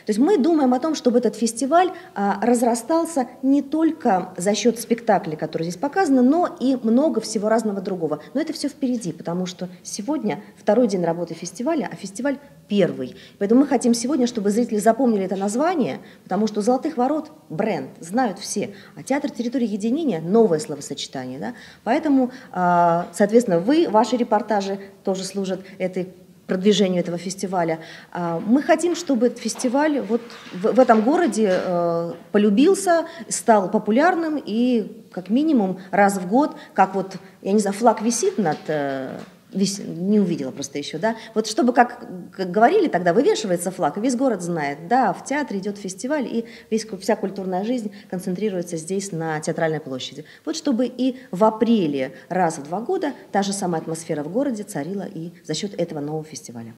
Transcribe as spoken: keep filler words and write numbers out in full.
То есть мы думаем о том, чтобы этот фестиваль а, разрастался не только за счет спектаклей, которые здесь показаны, но и много всего разного другого. Но это все впереди, потому что сегодня второй день работы фестиваля, а фестиваль первый. Поэтому мы хотим сегодня, чтобы зрители запомнили это название, потому что «Золотых ворот» – бренд, знают все, а театр территории единения – новое словосочетание. Да? Поэтому, а, соответственно, вы, ваши репортажи тоже служат этой продвижению этого фестиваля. Мы хотим, чтобы этот фестиваль вот в, в этом городе э, полюбился, стал популярным и как минимум раз в год, как вот, я не знаю, флаг висит над... Э, вис, не увидела просто еще, да, вот чтобы, как, как говорили тогда, вывешивается флаг, и весь город знает, да, в театре идет фестиваль, и весь, вся культурная жизнь концентрируется здесь, на Театральной площади. Вот чтобы и в апреле раз в два года та же самая атмосфера в городе царила и за счет этого нового фестиваля.